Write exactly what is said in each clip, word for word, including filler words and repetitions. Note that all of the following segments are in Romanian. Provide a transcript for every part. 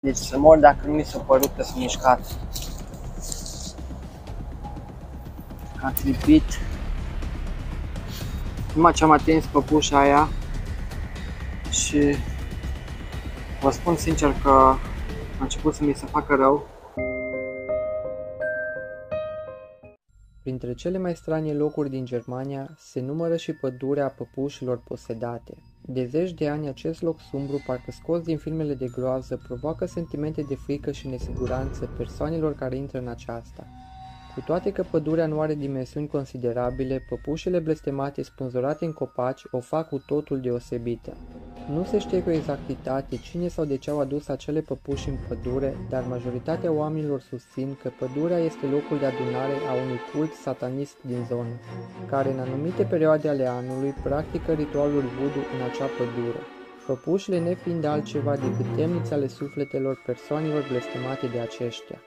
Deci să mor dacă nu mi s-a părut că sunt mișcat. Am clipit. Numai ce am atins păpușa aia și vă spun sincer că a început să mi se facă rău. Printre cele mai stranie locuri din Germania se numără și pădurea păpușilor posedate. De zeci de ani acest loc sumbru, parcă scos din filmele de groază, provoacă sentimente de frică și nesiguranță persoanelor care intră în aceasta. Cu toate că pădurea nu are dimensiuni considerabile, păpușile blestemate spânzurate în copaci o fac cu totul deosebită. Nu se știe cu exactitate cine sau de ce au adus acele păpuși în pădure, dar majoritatea oamenilor susțin că pădurea este locul de adunare a unui cult satanist din zonă, care în anumite perioade ale anului practică ritualuri voodoo în acea pădure, păpușile nefiind altceva decât temnițe ale sufletelor persoanelor blestemate de aceștia.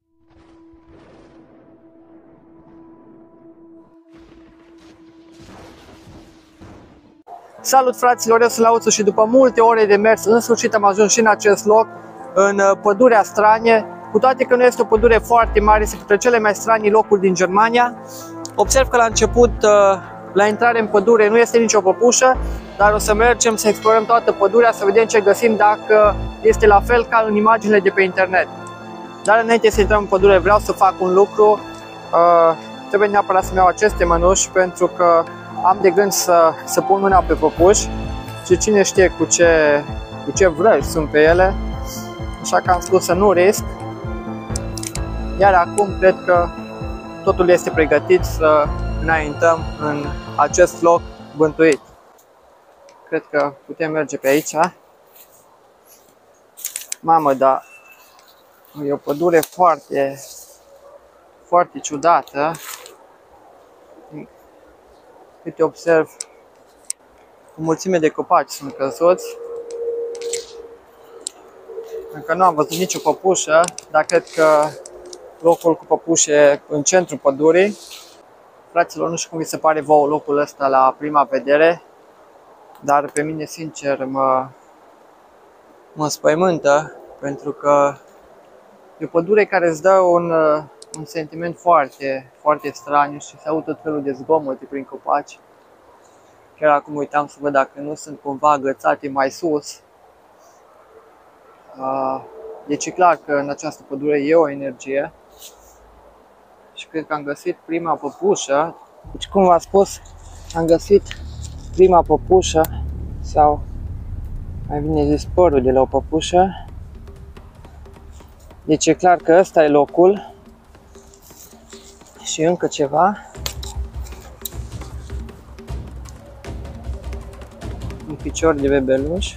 Salut fraților, eu sunt Lauțu și după multe ore de mers, în sfârșit am ajuns și în acest loc, în pădurea Stranie. Cu toate că nu este o pădure foarte mare, este printre cele mai stranii locuri din Germania. Observ că la început, la intrare în pădure, nu este nicio păpușă, dar o să mergem să explorăm toată pădurea, să vedem ce găsim, dacă este la fel ca în imaginile de pe internet. Dar înainte să intrăm în pădure, vreau să fac un lucru. Trebuie neapărat să-mi iau aceste mănuși, pentru că am de gând să, să pun mâna pe păpuși și cine știe cu ce, cu ce vrăji sunt pe ele, așa că am spus să nu risc. Iar acum cred că totul este pregătit să înaintăm în acest loc bântuit. Cred că putem merge pe aici. Mamă, dar e o pădure foarte, foarte ciudată. Uite, observ, o mulțime de copaci sunt căzuți. Încă nu am văzut nicio păpușă, dar cred că locul cu păpușe e în centrul pădurii. Fraților, nu știu cum vi se pare vouă locul ăsta la prima vedere, dar pe mine, sincer, mă, mă spăimântă, pentru că e o pădure care îți dă un, un sentiment foarte, foarte straniu și se aud tot felul de zgomote prin copaci. Chiar acum uitam să văd dacă nu sunt cumva agățate mai sus. Deci e clar că în această pădure e o energie. Și cred că am găsit prima păpușă. Deci, cum v-am spus, am găsit prima păpușă, sau mai bine zis părul de la o păpușă. Deci e clar că ăsta e locul. Și încă ceva. Un picior de bebeluș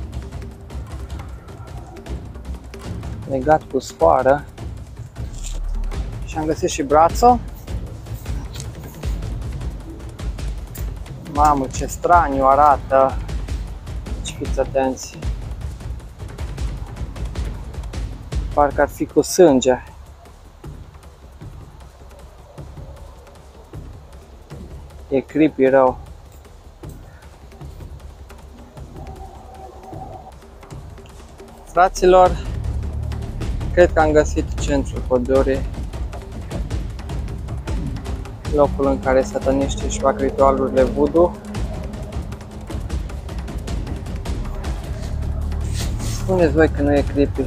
legat cu sfoară. Și am găsit și brațul. Mamă, ce straniu arată. Deci fiți atenți. Parcă ar fi cu sânge. E creepy rău. Fraților, cred că am găsit centrul pădurii, locul în care sataniștii își fac ritualurile voodoo. Spuneți voi că nu e creepy.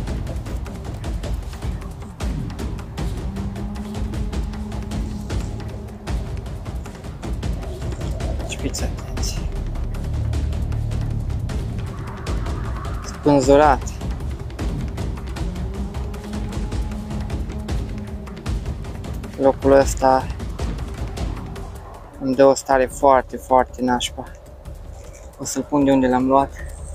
Fiți atenți. Spânzurat. Locul ăsta îmi dă o stare foarte, foarte nașpa. O să-l pun de unde l-am luat.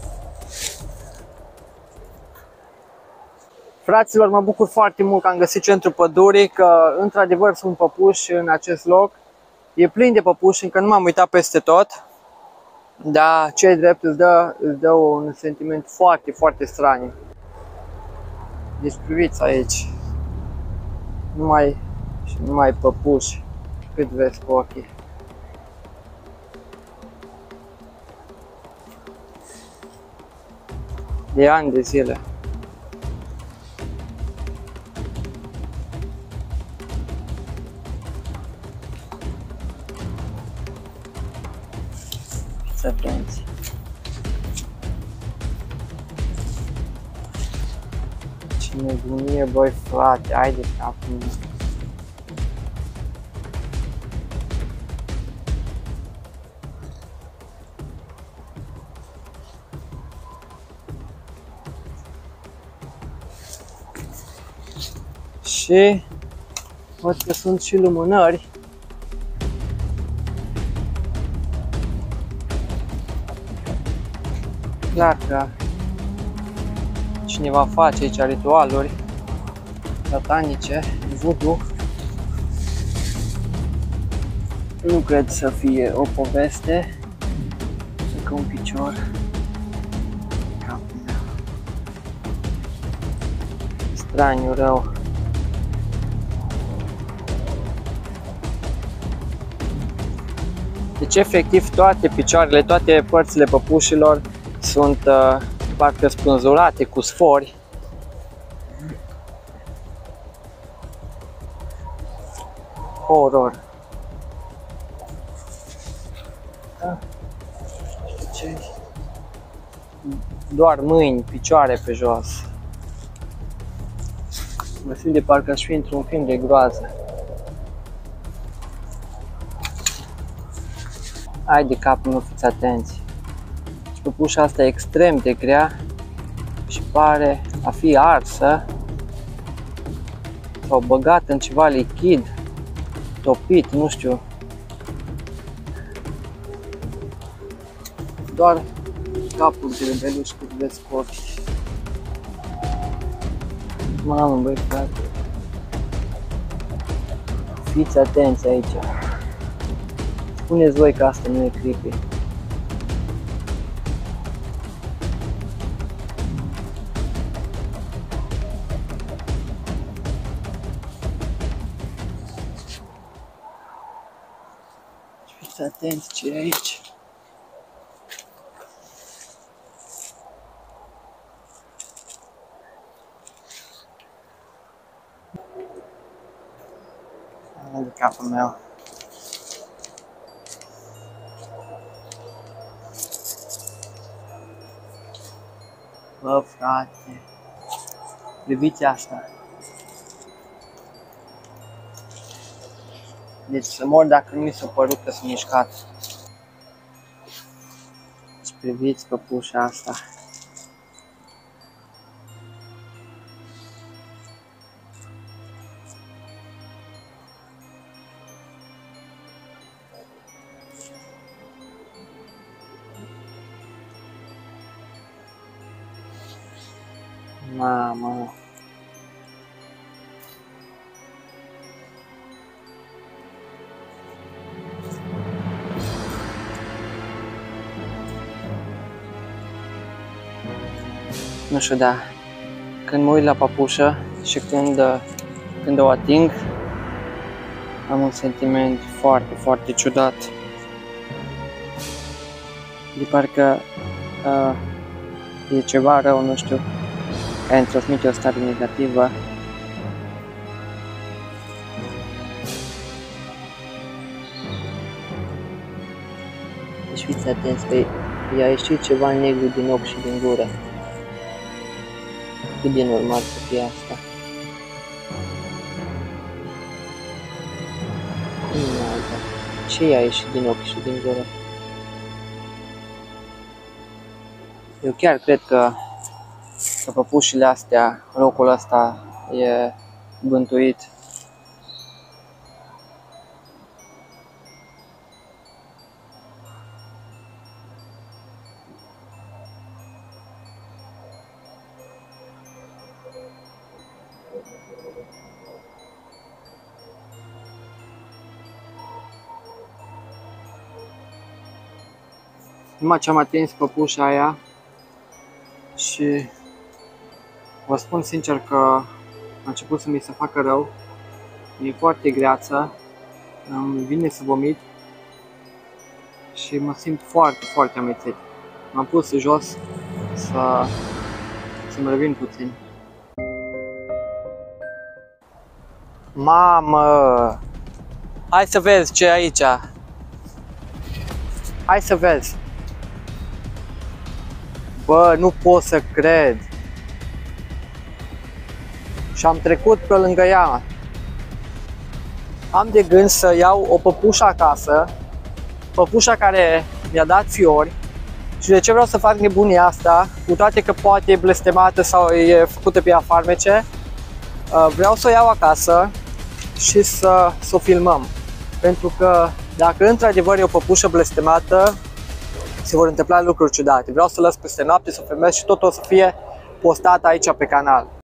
Fraților, mă bucur foarte mult că am găsit centrul pădurii, că într-adevăr sunt păpuși în acest loc. E plin de păpuși, încă nu m-am uitat peste tot, dar ce-i drept îți dă, îți dă un sentiment foarte, foarte straniu. Deci priviți aici, numai și numai păpuși, cât vezi cu ochii. De ani de zile. Fiți atenți. Ce nebunie, băi frate, hai de capul meu. Și văd că sunt și lumânări. Clar că cineva face aici ritualuri satanice, voodoo. Nu cred să fie o poveste. Încă un picior. Capul meu. Straniu rău. Deci efectiv toate picioarele, toate părțile păpușilor sunt uh, parcă spânzurate cu sfori. Horror. Da. Ce? Doar mâini, picioare pe jos. Mă simt de parcă aș fi într-un film de groază. Hai de capul meu, fiți atenți. Și păpușa asta e extrem de grea și pare a fi arsă sau băgată în ceva lichid, topit, nu știu. Doar capul de bebeluș cât de scoți. Mamă, băi frate. Fiți atenți aici. Spuneți voi că asta nu e creepy. Fiți atenți ce e aici. De capul meu. Bă, frate, priviți asta. Deci să mor dacă nu mi s-a părut că sunt mișcat. Deci priviți păpușa asta. Mamă. Nu știu, da. Când mă uit la păpușă și când, când o ating, am un sentiment foarte, foarte ciudat. De parcă uh, e ceva rău, nu știu, care îmi transmite o stare negativă. Deci fiți atenți că i-a ieșit ceva negru din ochi și din gură. Cât de normal să fie asta? Cum e alta? Ce i-a ieșit din ochi și din gură? Eu chiar cred că, că păpușile astea, locul ăsta e bântuit. Numai ce am atins păpușa aia și vă spun sincer că a început să mi se facă rău. E foarte greață, îmi vine să vomit și mă simt foarte, foarte amețit. M-am pus jos să, să-mi revin puțin. Mamă! Hai să vezi ce e aici! Hai să vezi! Bă, nu pot să cred. Și am trecut pe lângă ea. Am de gând să iau o păpușă acasă, păpușa care mi-a dat fiori. Și de ce vreau să fac nebunia asta, cu toate că poate e blestemată sau e făcută pe ea farmece, vreau să o iau acasă și să, să o filmăm. Pentru că dacă într-adevăr e o păpușă blestemată, se vor întâmpla lucruri ciudate. Vreau să o las peste noapte, să o filmez și tot o să fie postat aici pe canal.